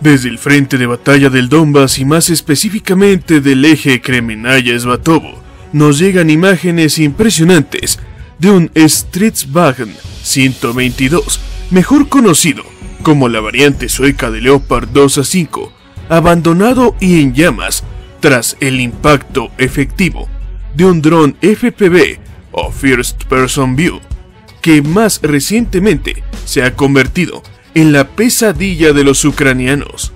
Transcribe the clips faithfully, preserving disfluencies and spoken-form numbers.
Desde el frente de batalla del Donbass y más específicamente del eje Kremenaya-Svatovo, nos llegan imágenes impresionantes de un Stridsvagn ciento veintidós, mejor conocido como la variante sueca de Leopard dos A cinco, abandonado y en llamas tras el impacto efectivo de un dron F P V o First Person View, que más recientemente se ha convertido en la pesadilla de los ucranianos.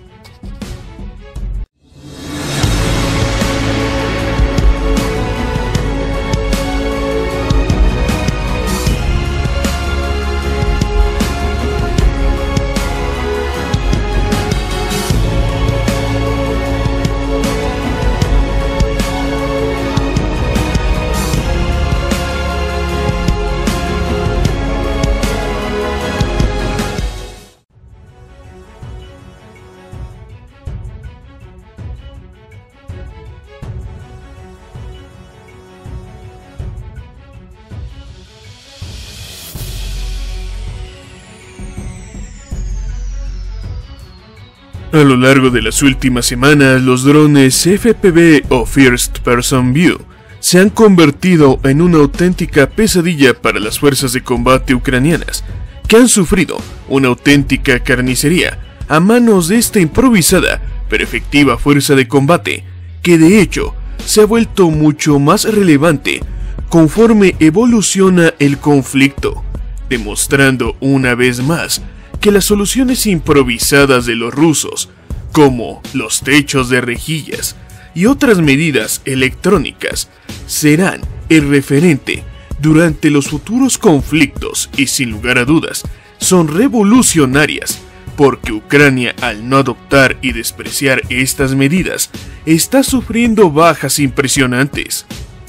A lo largo de las últimas semanas, los drones F P V o First Person View se han convertido en una auténtica pesadilla para las fuerzas de combate ucranianas, que han sufrido una auténtica carnicería a manos de esta improvisada pero efectiva fuerza de combate, que de hecho se ha vuelto mucho más relevante conforme evoluciona el conflicto, demostrando una vez más que las soluciones improvisadas de los rusos, como los techos de rejillas y otras medidas electrónicas, serán el referente durante los futuros conflictos y sin lugar a dudas son revolucionarias, porque Ucrania, al no adoptar y despreciar estas medidas, está sufriendo bajas impresionantes.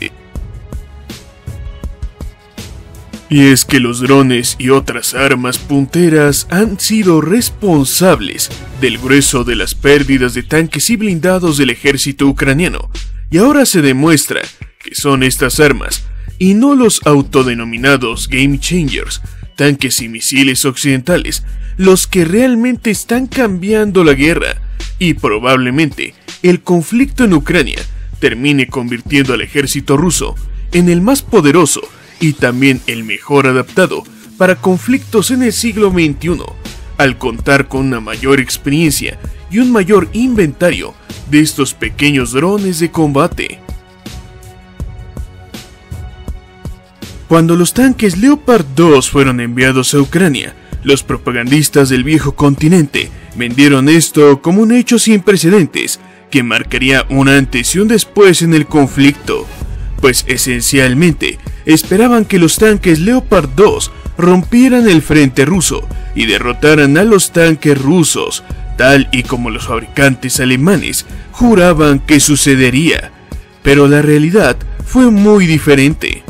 Y es que los drones y otras armas punteras han sido responsables del grueso de las pérdidas de tanques y blindados del ejército ucraniano, y ahora se demuestra que son estas armas, y no los autodenominados Game Changers, tanques y misiles occidentales, los que realmente están cambiando la guerra, y probablemente el conflicto en Ucrania termine convirtiendo al ejército ruso en el más poderoso y también el mejor adaptado para conflictos en el siglo veintiuno, al contar con una mayor experiencia y un mayor inventario de estos pequeños drones de combate. Cuando los tanques Leopard dos fueron enviados a Ucrania, los propagandistas del viejo continente vendieron esto como un hecho sin precedentes que marcaría un antes y un después en el conflicto, pues esencialmente esperaban que los tanques Leopard dos rompieran el frente ruso y derrotaran a los tanques rusos, tal y como los fabricantes alemanes juraban que sucedería, pero la realidad fue muy diferente.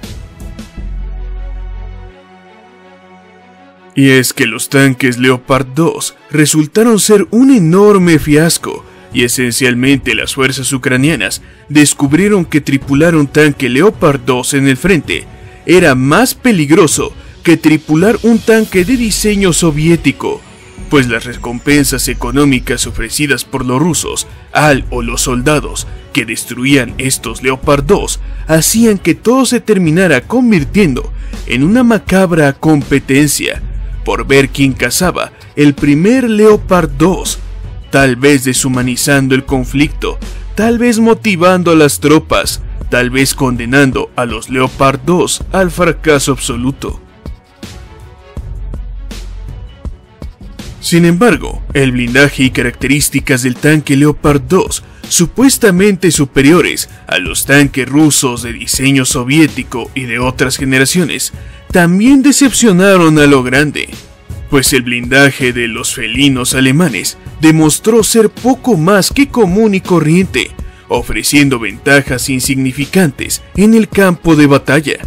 Y es que los tanques Leopard dos resultaron ser un enorme fiasco, y esencialmente las fuerzas ucranianas descubrieron que tripular un tanque Leopard dos en el frente era más peligroso que tripular un tanque de diseño soviético, pues las recompensas económicas ofrecidas por los rusos al o los soldados que destruían estos Leopard dos hacían que todo se terminara convirtiendo en una macabra competencia por ver quién cazaba el primer Leopard dos, tal vez deshumanizando el conflicto, tal vez motivando a las tropas, tal vez condenando a los Leopard dos al fracaso absoluto. Sin embargo, el blindaje y características del tanque Leopard dos, supuestamente superiores a los tanques rusos de diseño soviético y de otras generaciones, también decepcionaron a lo grande, pues el blindaje de los felinos alemanes demostró ser poco más que común y corriente, ofreciendo ventajas insignificantes en el campo de batalla.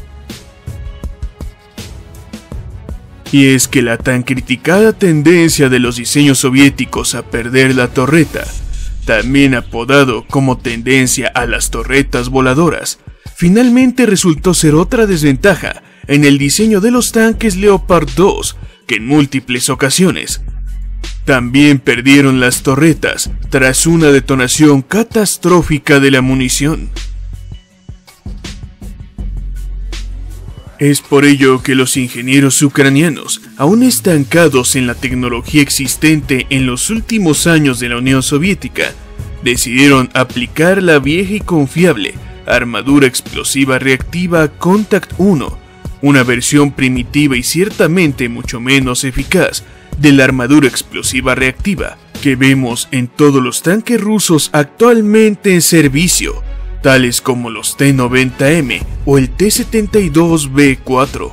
Y es que la tan criticada tendencia de los diseños soviéticos a perder la torreta, también apodado como tendencia a las torretas voladoras, finalmente resultó ser otra desventaja en el diseño de los tanques Leopard dos, que en múltiples ocasiones También perdieron las torretas tras una detonación catastrófica de la munición. Es por ello que los ingenieros ucranianos, aún estancados en la tecnología existente en los últimos años de la Unión Soviética, decidieron aplicar la vieja y confiable armadura explosiva reactiva Contact uno, una versión primitiva y ciertamente mucho menos eficaz de la armadura explosiva reactiva que vemos en todos los tanques rusos actualmente en servicio, tales como los T noventa M o el T setenta y dos B cuatro.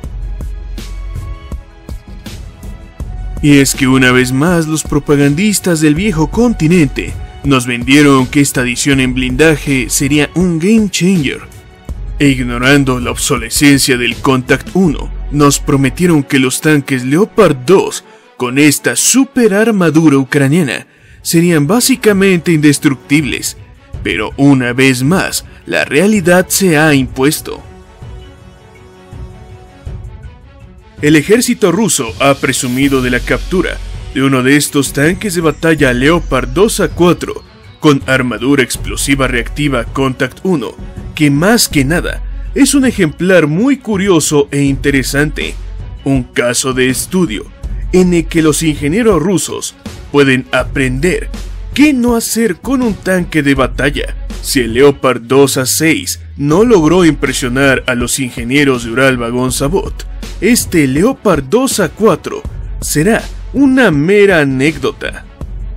Y es que una vez más los propagandistas del viejo continente nos vendieron que esta adición en blindaje sería un game changer, e ignorando la obsolescencia del Contact uno, nos prometieron que los tanques Leopard dos con esta super armadura ucraniana serían básicamente indestructibles. Pero una vez más, la realidad se ha impuesto. El ejército ruso ha presumido de la captura de uno de estos tanques de batalla Leopard dos A cuatro con armadura explosiva reactiva Contact uno, que más que nada es un ejemplar muy curioso e interesante, un caso de estudio en el que los ingenieros rusos pueden aprender ¿qué no hacer con un tanque de batalla? Si el Leopard dos A seis no logró impresionar a los ingenieros de Ural Vagon Zavod, este Leopard dos A cuatro será una mera anécdota.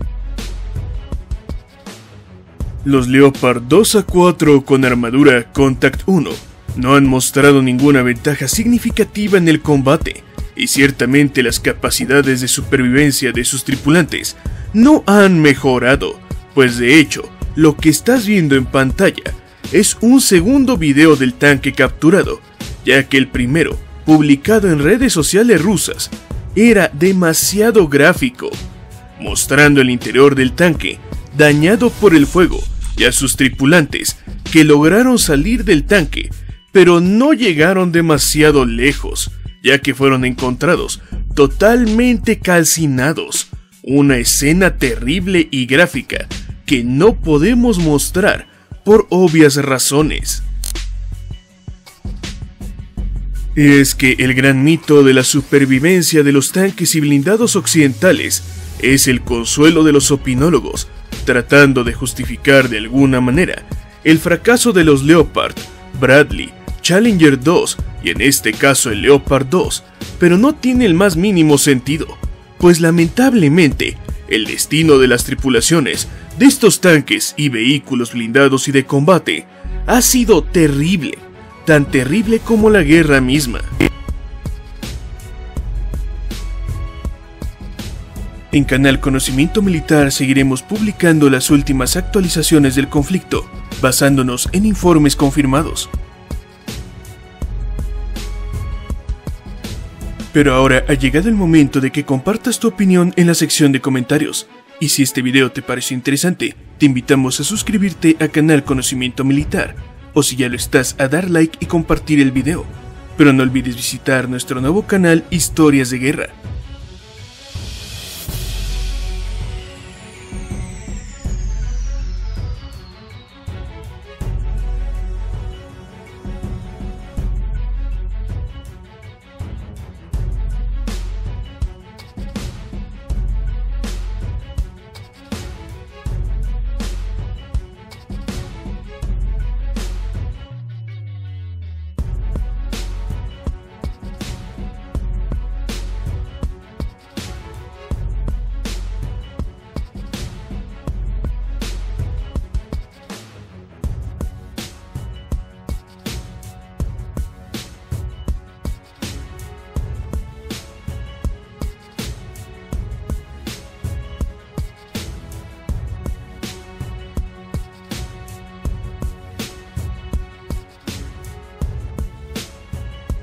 Los Leopard dos A cuatro con armadura Contact uno no han mostrado ninguna ventaja significativa en el combate, y ciertamente las capacidades de supervivencia de sus tripulantes no han mejorado, pues de hecho, lo que estás viendo en pantalla es un segundo video del tanque capturado, ya que el primero, publicado en redes sociales rusas, era demasiado gráfico, mostrando el interior del tanque dañado por el fuego y a sus tripulantes que lograron salir del tanque, pero no llegaron demasiado lejos, ya que fueron encontrados totalmente calcinados. Una escena terrible y gráfica que no podemos mostrar por obvias razones. Es que el gran mito de la supervivencia de los tanques y blindados occidentales es el consuelo de los opinólogos, tratando de justificar de alguna manera el fracaso de los Leopard, Bradley, Challenger dos y en este caso el Leopard dos, pero no tiene el más mínimo sentido, pues lamentablemente el destino de las tripulaciones de estos tanques y vehículos blindados y de combate ha sido terrible, tan terrible como la guerra misma. En Canal Conocimiento Militar seguiremos publicando las últimas actualizaciones del conflicto, basándonos en informes confirmados. Pero ahora ha llegado el momento de que compartas tu opinión en la sección de comentarios. Y si este video te pareció interesante, te invitamos a suscribirte a Canal Conocimiento Militar, o si ya lo estás, a dar like y compartir el video. Pero no olvides visitar nuestro nuevo canal Historias de Guerra,